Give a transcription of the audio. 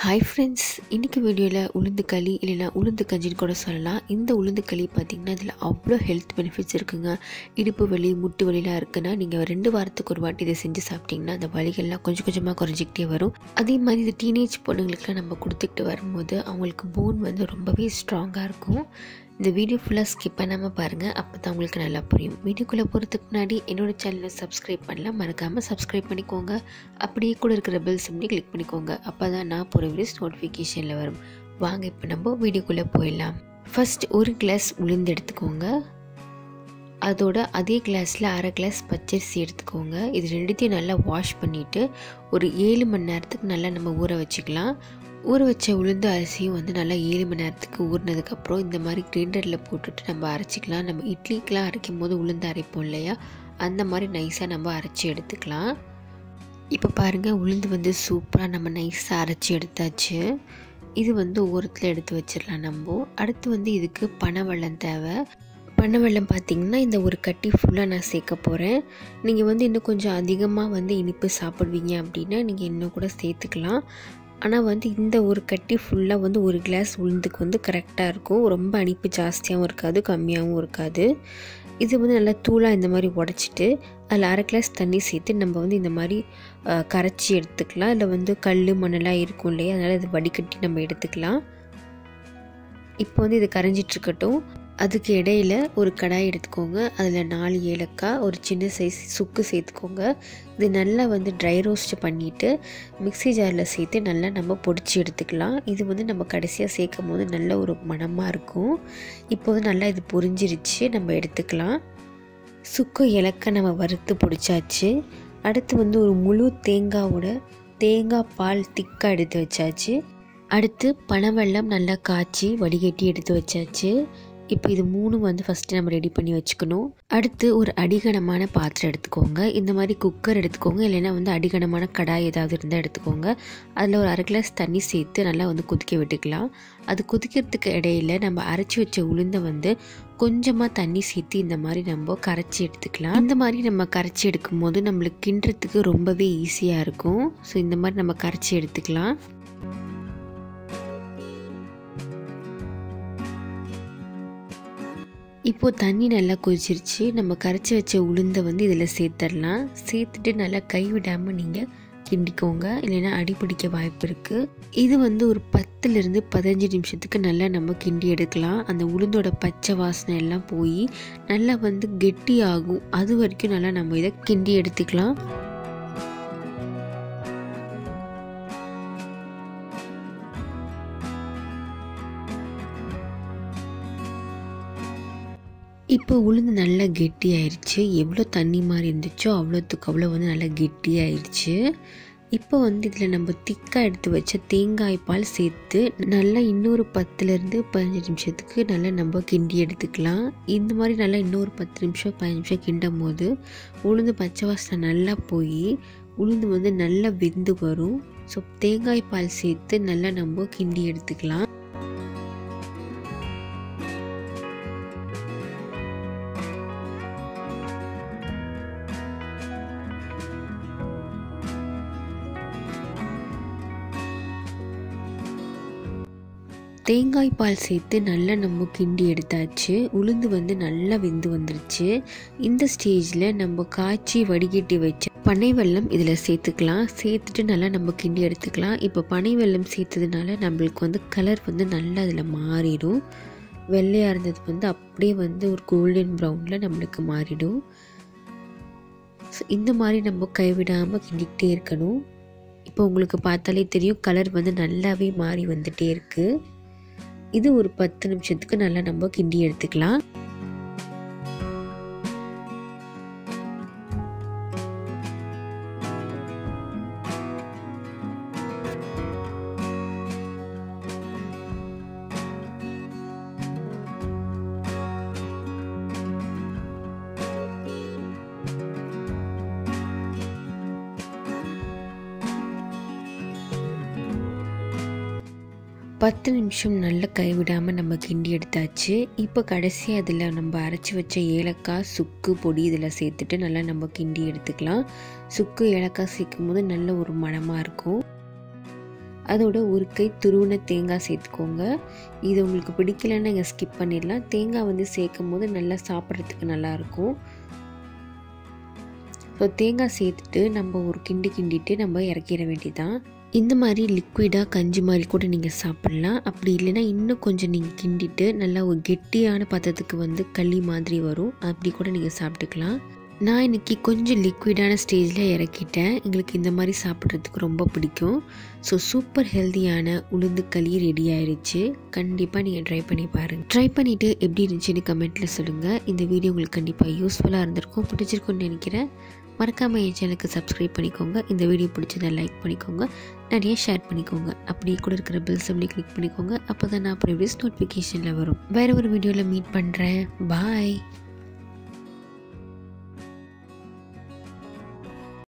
Hi friends, இன்றைக்கி வீடியோவில் உளுந்து களி இல்லைனா உளுந்து கஞ்சின்னு கூட சொல்லலாம். இந்த உளுந்து களி பார்த்திங்கன்னா இதில் அவ்வளோ ஹெல்த் பெனிஃபிட்ஸ் இருக்குங்க. இடுப்பு வலி, முட்டு வலிலாம் இருக்குன்னா நீங்கள் 2 வாரத்துக்கு ஒரு வாட்டி இதை செஞ்சு சாப்பிட்டிங்கன்னா அந்த வலிகள்லாம் கொஞ்சம் கொஞ்சமாக குறைஞ்சிக்கிட்டே வரும். அதே மாதிரி இது டீனேஜ் பொண்ணுங்களுக்குலாம் நம்ம கொடுத்துக்கிட்டு வரும்போது அவங்களுக்கு போன் வந்து ரொம்பவே ஸ்ட்ராங்காக இருக்கும். இந்த வீடியோ ஃபுல்லாக ஸ்கிப் பண்ணாமல் பாருங்கள், அப்போ தான் உங்களுக்கு நல்லா புரியும். வீடியோக்குள்ளே போகிறதுக்கு முன்னாடி என்னோடய சேனலை சப்ஸ்கிரைப் பண்ணலாம், மறக்காமல் சப்ஸ்கிரைப் பண்ணிக்கோங்க. அப்படியே கூட இருக்கிற பெல் சிம்னி கிளிக் பண்ணிக்கோங்க. அப்போ தான் நான் போகிற வீடியோஸ் நோட்டிஃபிகேஷனில் வரும். வாங்க இப்போ நம்ம வீடியோக்குள்ளே போயிடலாம். ஃபர்ஸ்ட் 1 கிளாஸ் உளுந்து எடுத்துக்கோங்க. அதோட அதே கிளாஸில் 1/2 கிளாஸ் பச்சரிசி எடுத்துக்கோங்க. இது ரெண்டுத்தையும் நல்லா வாஷ் பண்ணிவிட்டு ஒரு 7 மணி நேரத்துக்கு நல்லா நம்ம ஊற வச்சுக்கலாம். ஊற வச்ச உளுந்து அரிசியும் வந்து நல்லா 7 மணி நேரத்துக்கு ஊறினதுக்கப்புறம் இந்த மாதிரி கிரைண்டரில் போட்டுட்டு நம்ம அரைச்சிக்கலாம். நம்ம இட்லிக்கெலாம் அரைக்கும் போது உளுந்து அரைப்போம் இல்லையா, அந்த மாதிரி நைஸாக நம்ம அரைச்சி எடுத்துக்கலாம். இப்போ பாருங்கள், உளுந்து வந்து சூப்பராக நம்ம நைஸாக அரைச்சி எடுத்தாச்சு. இது வந்து ஓரத்தில் எடுத்து வச்சிடலாம் நம்ம. அடுத்து வந்து இதுக்கு பனவெல்லம் தேவை. பனவெல்லம் பார்த்திங்கன்னா இந்த ஒரு கட்டி ஃபுல்லாக நான் சேர்க்க போகிறேன். நீங்கள் வந்து இன்னும் கொஞ்சம் அதிகமாக வந்து இனிப்பு சாப்பிடுவீங்க அப்படின்னா நீங்கள் இன்னும் கூட சேர்த்துக்கலாம். ஆனால் வந்து இந்த ஒரு கட்டி ஃபுல்லாக வந்து 1 கிளாஸ் உளுந்துக்கு வந்து கரெக்டாக இருக்கும். ரொம்ப இனிப்பு ஜாஸ்தியாகவும் இருக்காது, கம்மியாகவும் இருக்காது. இது வந்து நல்லா தூளாக இந்த மாதிரி உடச்சிட்டு அதில் 1/2 கிளாஸ் தண்ணி சேர்த்து நம்ம வந்து இந்த மாதிரி கரைச்சி எடுத்துக்கலாம். இல்லை வந்து கல் மண்ணெல்லாம் இருக்கும் இல்லையா, அதனால் இது வடிகட்டி நம்ம எடுத்துக்கலாம். இப்போ வந்து இது கரைஞ்சிட்ருக்கட்டும். அதுக்கு இடையில் ஒரு கடாய் எடுத்துக்கோங்க. அதில் 4 ஏலக்காய், ஒரு சின்ன சைஸ் சுக்கு சேர்த்துக்கோங்க. இது நல்லா வந்து ட்ரை ரோஸ்ட் பண்ணிவிட்டு மிக்ஸி ஜாரில் சேர்த்து நல்லா நம்ம பொடிச்சு எடுத்துக்கலாம். இது வந்து நம்ம கடைசியாக சேர்க்கும் போது நல்ல ஒரு மணமாக இருக்கும். இப்போ வந்து நல்லா இது பொரிஞ்சிருச்சு, நம்ம எடுத்துக்கலாம். சுக்கு ஏலக்காய் நம்ம வறுத்து பொடிச்சாச்சு. அடுத்து வந்து ஒரு முழு தேங்காய் பால் திக்காக எடுத்து வச்சாச்சு. அடுத்து பனவெல்லம் நல்லா காய்ச்சி வடிகட்டி எடுத்து வச்சாச்சு. இப்போ இது 3 வந்து ஃபஸ்ட்டு நம்ம ரெடி பண்ணி வச்சுக்கணும். அடுத்து ஒரு அடிகனமான பாத்திரம் எடுத்துக்கோங்க. இந்த மாதிரி குக்கர் எடுத்துக்கோங்க, இல்லைன்னா வந்து அடிகனமான கடாய் ஏதாவது இருந்தால் எடுத்துக்கோங்க. அதில் ஒரு 1/2 கிளாஸ் தண்ணி சேர்த்து நல்லா வந்து கொதிக்க விட்டுக்கலாம். அது கொதிக்கிறதுக்கு இடையில நம்ம அரைச்சி வச்ச உளுந்தை வந்து கொஞ்சமாக தண்ணி சேர்த்து இந்த மாதிரி நம்ம கரைச்சி எடுத்துக்கலாம். இந்த மாதிரி நம்ம கரைச்சி எடுக்கும் போது நம்மளுக்கு கிண்டுறதுக்கு ரொம்பவே ஈஸியாக இருக்கும். ஸோ இந்த மாதிரி நம்ம கரைச்சி எடுத்துக்கலாம். இப்போது தண்ணி நல்லா கொதிச்சிருச்சு. நம்ம கரைச்சி வச்ச உளுந்தை வந்து இதில் சேர்த்துடலாம். சேர்த்துட்டு நல்லா கைவிடாமல் நீங்கள் கிண்டிக்கோங்க, இல்லைன்னா அடிப்பிடிக்க வாய்ப்பு இருக்குது. இது வந்து ஒரு 10லேருந்து 15 நிமிஷத்துக்கு நல்லா நம்ம கிண்டி எடுக்கலாம். அந்த உளுந்தோட பச்சை வாசனை எல்லாம் போய் நல்லா வந்து கெட்டி ஆகும். அது வரைக்கும் நல்லா நம்ம இதை கிண்டி எடுத்துக்கலாம். இப்போ உளுந்து நல்லா கெட்டி ஆயிடுச்சு. எவ்வளோ தண்ணி மாதிரி இருந்துச்சோ அவ்வளோத்துக்கு அவ்வளோ வந்து நல்லா கெட்டி ஆயிடுச்சு. இப்போ வந்து இதில் நம்ம திக்காக எடுத்து வச்ச தேங்காய் பால் சேர்த்து நல்லா இன்னொரு 10லேருந்து 15 நிமிஷத்துக்கு நல்லா நம்ம கிண்டி எடுத்துக்கலாம். இந்த மாதிரி நல்லா இன்னொரு 10 நிமிஷம் 15 நிமிஷம் கிண்டும் போது உளுந்து பச்சை வாசனை நல்லா போய் உளுந்து வந்து நல்லா வெந்து வரும். ஸோ தேங்காய் பால் சேர்த்து நல்லா நம்ம கிண்டி எடுத்துக்கலாம். தேங்காய் பால் சேர்த்து நல்லா நம்ம கிண்டி எடுத்தாச்சு. உளுந்து வந்து நல்லா வெந்து வந்துருச்சு. இந்த ஸ்டேஜில் நம்ம காய்ச்சி வடிகட்டி வச்ச பனை வெல்லம் இதில் சேர்த்துக்கலாம். சேர்த்துட்டு நல்லா நம்ம கிண்டி எடுத்துக்கலாம். இப்போ பனை வெல்லம் சேர்த்ததுனால நம்மளுக்கு வந்து கலர் வந்து நல்லா அதில் மாறிடும். வெள்ளையாக இருந்தது வந்து அப்படியே வந்து ஒரு கோல்டன் ப்ரௌனில் நம்மளுக்கு மாறிடும். ஸோ இந்த மாதிரி நம்ம கைவிடாமல் கிண்டிக்கிட்டே இருக்கணும். இப்போ உங்களுக்கு பார்த்தாலே தெரியும், கலர் வந்து நல்லாவே மாறி வந்துகிட்டே இருக்குது. இது ஒரு 10 நிமிஷத்துக்கு நல்லா நம்ம கிண்டி எடுத்துக்கலாம். பத்து நிமிஷம் நல்லா கைவிடாமல் நம்ம கிண்டி எடுத்தாச்சு. இப்போ கடைசியாக அதில் நம்ம அரைச்சி வச்ச ஏலக்காய் சுக்கு பொடி இதில் சேர்த்துட்டு நல்லா நம்ம கிண்டி எடுத்துக்கலாம். சுக்கு ஏலக்காய் சேர்க்கும் போது நல்ல ஒரு மணமாக இருக்கும். அதோட ஒரு கை துருவின தேங்காய் சேர்த்துக்கோங்க. இது உங்களுக்கு பிடிக்கலைன்னா நீங்கள் ஸ்கிப் பண்ணிடலாம். தேங்காய் வந்து சேர்க்கும் போது நல்லா சாப்பிட்றதுக்கு நல்லாயிருக்கும். ஸோ தேங்காய் சேர்த்துட்டு நம்ம ஒரு கிண்டிட்டு நம்ம இறக்கிட வேண்டியதான். இந்த மாதிரி லிக்விடாக கஞ்சி மாதிரி கூட நீங்கள் சாப்பிட்லாம். அப்படி இல்லைன்னா இன்னும் கொஞ்சம் நீங்கள் கிண்டிட்டு நல்லா ஒரு கெட்டியான பதத்துக்கு வந்து களி மாதிரி வரும். அப்படி கூட நீங்கள் சாப்பிட்டுக்கலாம். நான் இன்றைக்கி கொஞ்சம் லிக்விடான ஸ்டேஜில் இறக்கிட்டேன். எங்களுக்கு இந்த மாதிரி சாப்பிட்றதுக்கு ரொம்ப பிடிக்கும். ஸோ சூப்பர் ஹெல்த்தியான உளுந்து களி ரெடி ஆயிடுச்சு. கண்டிப்பாக நீங்கள் ட்ரை பண்ணி பாருங்கள். ட்ரை பண்ணிவிட்டு எப்படி இருந்துச்சுன்னு கமெண்ட்டில் சொல்லுங்கள். இந்த வீடியோ உங்களுக்கு கண்டிப்பாக யூஸ்ஃபுல்லாக இருந்திருக்கும், பிடிச்சிருக்குன்னு நினைக்கிறேன். மறக்காமல் என் சேனலுக்கு சப்ஸ்கிரைப் பண்ணிக்கோங்க. இந்த வீடியோ பிடிச்சதை லைக் பண்ணிக்கோங்க, நிறைய ஷேர் பண்ணிக்கோங்க. அப்படியே கூட இருக்கிற பெல் சிம்பிளை கிளிக் பண்ணிக்கோங்க. அப்போ தான் நான் அப்புறம் நோட்டிஃபிகேஷனில் வரும். வேறு ஒரு வீடியோவில் மீட் பண்ணுறேன். பாய்.